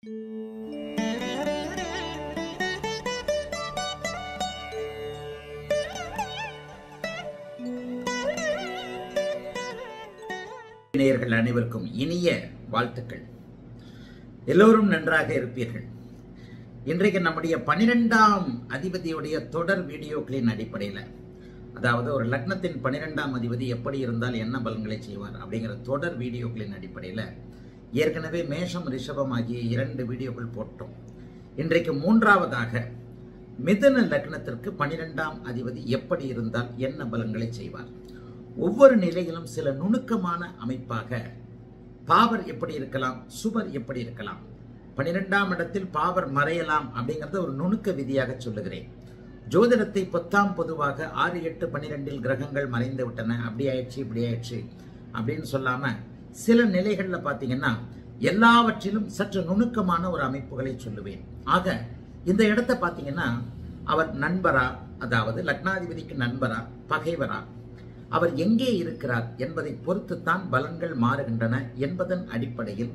நேயர்கள் அனைவருக்கும் இனிய வாழ்த்துக்கள். எல்லோரும் நன்றாக இருப்பீர்கள். இன்றைக்கு நம்முடைய 12ஆம் அதிபதியுடைய தொடர் வீடியோக்களின் அடிப்படையில், அதாவது ஒரு லக்னத்தின் 12ஆம் அதிபதி எப்படி இருந்தால் என்ன பலன்களை செய்வார் அப்படிங்கிற தொடர் வீடியோக்களின் அடிப்படையில் ஏற்கனவே மேஷம் ரிஷபம் ஆகிய 2 வீடியோக்கள் போட்டோம். இன்றைக்கு 3ஆவதாக மிதுன லக்னத்திற்கு 12ஆம் அதிபதி எப்படி இருந்தால் என்ன பலன்களை செய்வார். ஒவ்வொரு நிலையிலும் சில நுணுக்கமான அமைப்பாக பாவர் எப்படி இருக்கலாம், சுபர் எப்படி இருக்கலாம், 12ஆம் இடத்தில் பாவர் மறையலாம் அப்படிங்கறத ஒரு நுணுக்க விதியாக சொல்லுகிறேன். ஜோதிடத்தை பொதுவாக 6, 8, 12 கிரகங்கள் மறைந்து விட்டன, அப்படி ஆயிடுச்சு இப்படி ஆயிடுச்சு அப்படின்னு சொல்லாம சில நிலைகள்ல பாத்தீங்கன்னா எல்லாவற்றிலும் சற்று நுணுக்கமான ஒரு அமைப்புகளை சொல்லுவேன். ஆக இந்த இடத்தை பாத்தீங்கன்னா அவர் நண்பரா, அதாவது லக்னாதிபதிக்கு நண்பரா பகைவரா, அவர் எங்கே இருக்கிறார் என்பதை பொறுத்துத்தான் பலன்கள் மாறுகின்றன என்பதன் அடிப்படையில்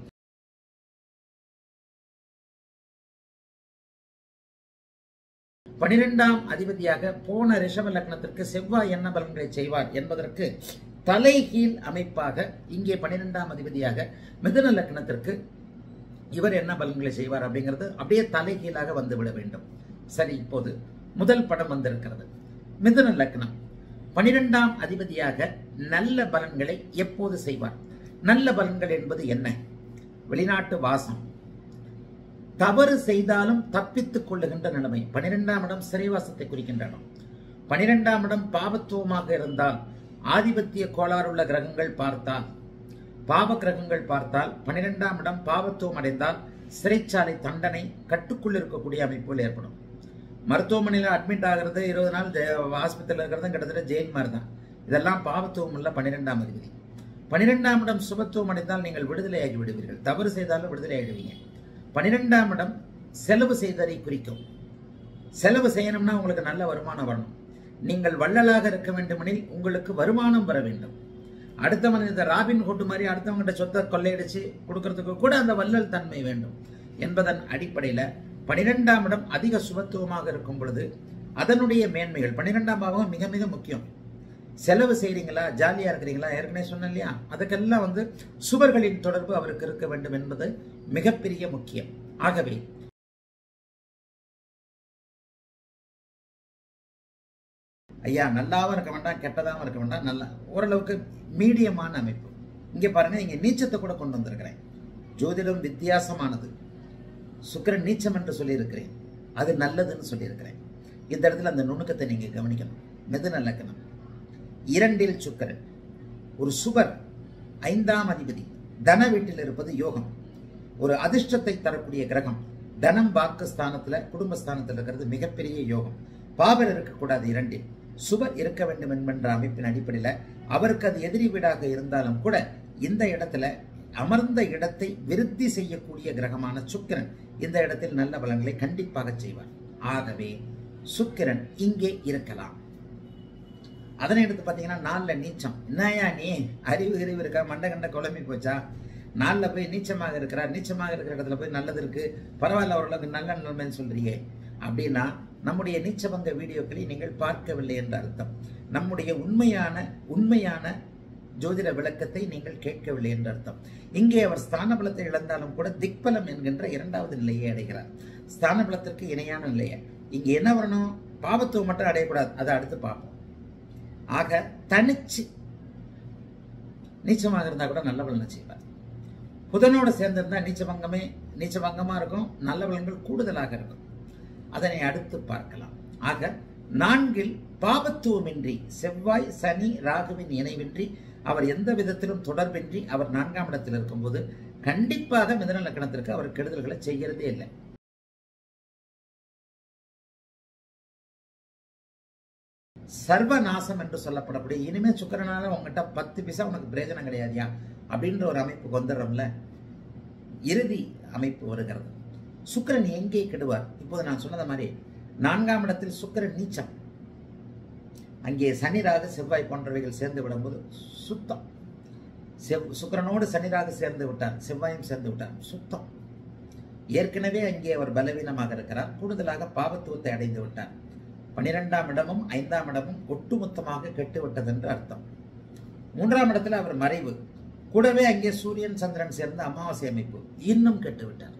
பனிரெண்டாம் அதிபதியாக போன ரிஷப லக்னத்திற்கு செவ்வாய் என்ன பலன்களை செய்வார் என்பதற்கு தலைகீழ் அமைப்பாக இங்கே 12ஆம் அதிபதியாக மிதுன லக்னத்திற்கு இவர் என்ன பலன்களை செய்வார் அப்படிங்கிறது அப்படியே தலைகீழாக வந்துவிட வேண்டும். சரி, இப்போது முதல் படம் வந்திருக்கிறது. மிதுன லக்னம் 12ஆம் அதிபதியாக நல்ல பலன்களை எப்போது செய்வார்? நல்ல பலன்கள் என்பது என்ன? வெளிநாட்டு வாசம், தவறு செய்தாலும் தப்பித்துக் கொள்ளுகின்ற நிலைமை. 12ஆம் இடம் சிறைவாசத்தை குறிக்கின்ற இடம். 12ஆம் இடம் பாவத்துவமாக இருந்தால், ஆதிபத்திய கோளாறுள்ள கிரகங்கள் பார்த்தால், பாவ கிரகங்கள் பார்த்தால் 12ஆம் இடம் பாவத்துவம் அடைந்தால் சிறைச்சாலை தண்டனை, கட்டுக்குள் இருக்கக்கூடிய அமைப்புகள் ஏற்படும். மருத்துவமனையில் அட்மிட் ஆகிறது, 20 நாள் ஹாஸ்பிட்டல் இருக்கிறது கிட்டத்தட்ட ஜெயில் மாதிரி தான். இதெல்லாம் பாவத்துவம் உள்ள 12ஆம் அதிபதி. 12ஆம் இடம் சுபத்துவம் அடைந்தால் நீங்கள் விடுதலையாகி விடுவீர்கள். தவறு செய்தாலும் விடுதலை ஆகிடுவீங்க. 12ஆம் இடம் செலவு செய்ததை குறிக்கும். செலவு செய்யணும்னா உங்களுக்கு நல்ல வருமானம் வரணும். நீங்கள் வள்ளலாக இருக்க வேண்டுமெனில் உங்களுக்கு வருமானம் வர வேண்டும். அடுத்தவன் இந்த ராபின் ஹுட் மாதிரி அடுத்தவங்கிட்ட சொத்தை கொள்ளையடிச்சு கொடுக்கறதுக்கு கூட அந்த வள்ளல் தன்மை வேண்டும் என்பதன் அடிப்படையில் 12ஆம் இடம் அதிக சுபத்துவமாக இருக்கும் பொழுது அதனுடைய மேன்மைகள், 12ஆம் பாவம் மிக மிக முக்கியம். செலவு செய்றீங்களா, ஜாலியா இருக்கிறீங்களா, ஏற்கனவே சொன்னேன் இல்லையா, அதுக்கெல்லாம் சுவர்களின் தொடர்பு அவருக்கு இருக்க வேண்டும் என்பது மிகப்பெரிய முக்கியம். ஆகவே ஐயா நல்லாவும் இருக்க வேண்டாம், கெட்டதாகவும் இருக்க வேண்டாம், நல்லா ஓரளவுக்கு மீடியமான அமைப்பு. இங்க பாருங்க, இங்க நீச்சத்தை கூட கொண்டு வந்திருக்கிறேன். ஜோதிடம் வித்தியாசமானது. சுக்கிரன் நீச்சம் என்று சொல்லியிருக்கிறேன், அது நல்லதுன்னு சொல்லியிருக்கிறேன். இந்த இடத்துல அந்த நுணுக்கத்தை நீங்க கவனிக்கணும். மிதுன லக்னம் 2இல் சுக்கிரன், ஒரு சுபர், 5ஆம் அதிபதி, தன வீட்டில் இருப்பது யோகம், ஒரு அதிர்ஷ்டத்தை தரக்கூடிய கிரகம். தனம் வாக்கு ஸ்தானத்துல, குடும்பஸ்தானத்தில் இருக்கிறது மிகப்பெரிய யோகம். பாவர் இருக்கக்கூடாது 2இல், சுபர் இருக்க வேண்டும் என்கின்ற அமைப்பின் அடிப்படையில் அவருக்கு அது எதிரி வீடாக இருந்தாலும் கூட இந்த இடத்துல அமர்ந்த இடத்தை விருத்தி செய்யக்கூடிய கிரகமான சுக்கிரன் இந்த இடத்தில் நல்ல பலன்களை கண்டிப்பாக செய்வார். ஆகவே சுக்கிரன் இங்கே இருக்கலாம். அதனை எடுத்து பார்த்தீங்கன்னா 4ல் நீச்சம். என்னையா நீ அறிவு இருக்கா, மண்டை கண்ட குழம்பி போச்சா, 4ல் போய் நீச்சமாக இருக்கிறார், நீச்சமாக இருக்கிற இடத்துல போய் நல்லது இருக்கு, பரவாயில்ல ஓரளவுக்கு நல்ல நிலைமைன்னு சொல்றீங்க அப்படின்னா நம்முடைய நீச்சபங்க வீடியோக்களை நீங்கள் பார்க்கவில்லை என்ற அர்த்தம். நம்முடைய உண்மையான ஜோதிட விளக்கத்தை நீங்கள் கேட்கவில்லை என்ற அர்த்தம். இங்கே அவர் ஸ்தான பலத்தை இழந்தாலும் கூட திக்பலம் என்கின்ற 2வது நிலையை அடைகிறார். ஸ்தான பலத்திற்கு இணையான நிலையை. இங்க என்ன வரணும், பாவத்துவம் மட்டும் அடையக்கூடாது, அதை அடுத்து பார்ப்போம். ஆக தனிச்சு நீச்சமாக இருந்தா கூட நல்ல பலனை செய்வார். புதனோடு சேர்ந்திருந்தா நீச்சபங்கமா இருக்கும், நல்ல பலன்கள் கூடுதலாக இருக்கும். அதனை அடுத்து பார்க்கலாம். ஆக 4இல் பாவத்துவமின்றி, செவ்வாய் சனி ராகுவின் இணைவின்றி, அவர் எந்த விதத்திலும் தொடர்பின்றி அவர் 4ஆம் இடத்தில் இருக்கும்போது கண்டிப்பாக மிதுன லக்னத்திற்கு அவர் கெடுதல்களை செய்யறதே இல்லை. சர்வநாசம் என்று சொல்லப்படக்கூடிய, இனிமே சுக்கிரனால உங்ககிட்ட 10 பைசா உனக்கு பிரயோஜனம் கிடையாதியா அப்படின்ற ஒரு அமைப்புக்கு வந்துடுறோம்ல, இறுதி அமைப்பு வருகிறது. சுக்கிரன் எங்கே கெடுவார்? இப்போது நான் சொன்னது மாதிரி 4ஆம் இடத்தில் சுக்கிரன் நீச்சம், அங்கே சனி ராகு செவ்வாய் போன்றவைகள் சேர்ந்து விடும்போது சுத்தம். சுக்கிரனோடு சனி ராகு சேர்ந்து விட்டார், செவ்வாயும் சேர்ந்து விட்டார், சுத்தம். ஏற்கனவே அங்கே அவர் பலவீனமாக இருக்கிறார். கூடுதலாக பாவத்துவத்தை அடைந்து விட்டார். 12ஆம் இடமும் 5ஆம் இடமும் ஒட்டுமொத்தமாக கெட்டுவிட்டது என்று அர்த்தம். 3ஆம் இடத்துல அவர் மறைவு, கூடவே அங்கே சூரியன் சந்திரன் சேர்ந்த அமாவாசை அமைப்பு, இன்னும் கெட்டுவிட்டார்.